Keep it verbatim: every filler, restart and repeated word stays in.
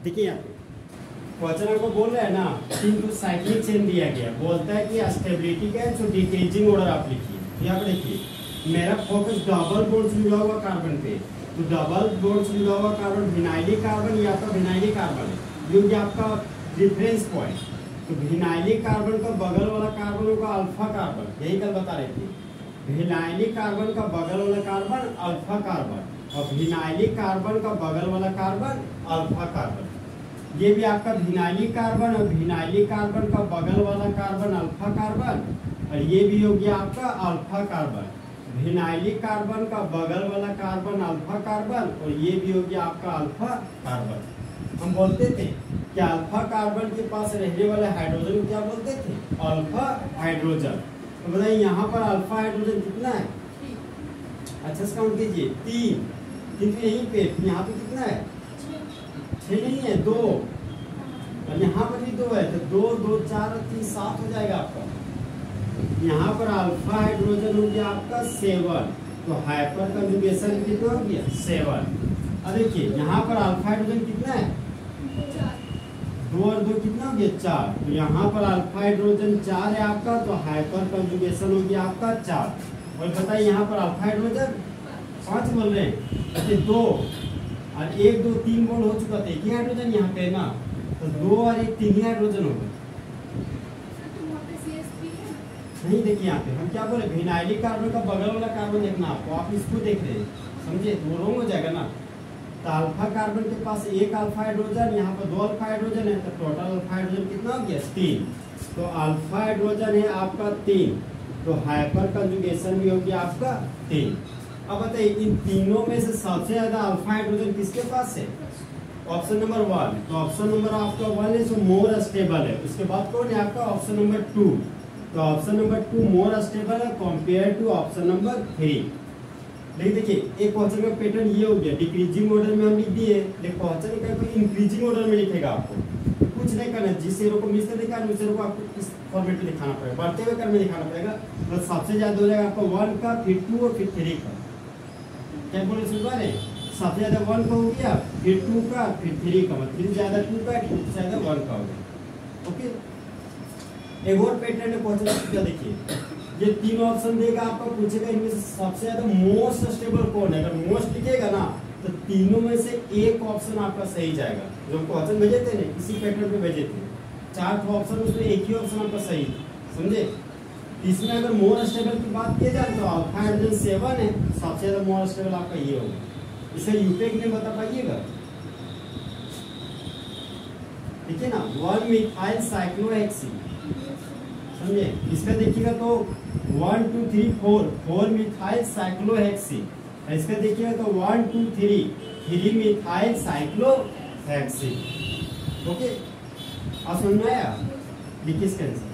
देखिए यहाँ पे क्वेश्चन आपको बोल रहा है ना, तीन तो साइक्लिक चेन दिया गया, बोलता है कि स्टेबिलिटी का जो डिक्रीजिंग ऑर्डर आप लिखिए। यहाँ पे देखिए मेरा फोकस डबल बॉन्ड जुड़ा हुआ कार्बन पे, तो डबल बॉन्ड जुड़ा हुआ कार्बन विनाइलिक कार्बन या तो विनाइलिक कार्बन है, जो कि आपका रिफरेंस पॉइंट। तो विनाइलिक कार्बन का बगल वाला कार्बन होगा अल्फा कार्बन, यही कल बता रहे थे। विनाइलिक कार्बन का बगल वाला कार्बन अल्फा कार्बन, और विनाइलिक कार्बन का बगल वाला कार्बन अल्फा कार्बन। ये भी आपका विनाइलिक कार्बन, और विनाइलिक कार्बन का बगल वाला कार्बन अल्फा कार्बन, और ये भी हो गया आपका अल्फा कार्बन। विनाइलिक कार्बन का बगल वाला कार्बन अल्फा कार्बन, और ये भी हो गया आपका अल्फा कार्बन। हम बोलते थे कि अल्फा कार्बन के पास रहने वाले हाइड्रोजन को क्या बोलते थे? Alpha hydrogen. तो बताइए यहाँ पर अल्फा हाइड्रोजन कितना है? अच्छा से काउंट कीजिए, तीन। किंतु यहीं पे यहाँ पे कितना है? छह नहीं है, दो। और यहाँ पर भी दो है, तो दो दो चार तीन सात हो जाएगा आपका। यहाँ पर अल्फा हाइड्रोजन हो गया आपका सेवन, तो हाइपर कंजुगेशन कितना हो गया? सेवन। अब देखिए यहाँ पर अल्फा हाइड्रोजन कितना है? दो और दो कितना हो गया? चार। तो यहाँ पर अल्फा हाइड्रोजन चार है आपका, तो हाइपर कंजुगेशन हो गया आपका चार। और बताइए यहाँ पर अल्फा हाइड्रोजन पांच बोल रहे हैं, अच्छा दो और एक दो तीन बॉन्ड हो चुका था, एक ही हाइड्रोजन यहाँ पे ना, तो दो और एक तीन ही हाइड्रोजन हो गए। नहीं देखिए यहाँ पे हम क्या बोले, विनाइलिक कार्बन का बगल वाला कार्बन देखना आपको, आप इसको देख रहे हैं, समझे? वो रॉन्ग हो जाएगा ना। तो अल्फा कार्बन के पास एक अल्फा हाइड्रोजन, यहाँ पर दो अल्फा हाइड्रोजन है, तो टोटल अल्फा हाइड्रोजन कितना हो गया? तीन। तो अल्फा हाइड्रोजन है आपका तीन, तो हाइपर कंजुगेशन भी हो गया आपका तीन। अब बताइए इन तीनों में से सबसे ज्यादा अल्फा हाइड्रोजन किसके पास है? Option number one. तो ऑप्शन नंबर आपका वन है जो मोर स्टेबल है। उसके बाद कौन है आपका? Option number two. तो option number two more stable है compare to option number three. लेकिन देखिए एक क्वेश्चन का पैटर्न ये हो गया, डिक्रीजिंग ऑर्डर में हम लिख दिए, लेकिन क्वेश्चन का कोई इंक्रीजिंग ऑर्डर में लिखेगा आपको। कुछ नहीं करना, जिस एरो को मिस दिखा है उस एरो को आपको इस फॉर्मेट में दिखाना पड़ेगा, बढ़ते हुए क्रम में दिखाना पड़ेगा। तो सबसे ज्यादा हो जाएगा आपका वन का, फिर टू और फिर थ्री का। क्या बोले सुन पा रहे? सबसे ज्यादा वन का हो गया, फिर टू का, फिर थ्री का, फिर ज्यादा टू का, फिर ज्यादा वन का हो गया। ओके, एक और पैटर्न है क्वेश्चन का, देखिए ये तीन ऑप्शन देगा आपको, पूछेगा इनमें से सबसे ज्यादा मोस्ट स्टेबल कौन है। अगर मोस्ट लिखेगा ना तो तीनों में से एक ऑप्शन आपका सही जाएगा। जो क्वेश्चन भेजे थे ना इसी पैटर्न पे भेजे थे, चार ऑप्शन उसमें एक ही ऑप्शन आपका सही, समझे? इसमें अगर मोर स्टेबल की बात की जाए तो अल्फा हाइड्रोजन सेवन है, सबसे ज्यादा मोर स्टेबल आपका ये होगा। इसे यूपेक में बता पाइएगा? ठीक है ना, वन मिथाइल साइक्लोहेक्सी, समझे? इसका देखिएगा तो one two three four, four methyl cyclohexy. इसका देखिएगा तो one two three, three methyl cyclohexy. Okay, आप समझ में आया? लिखिए इसका आंसर।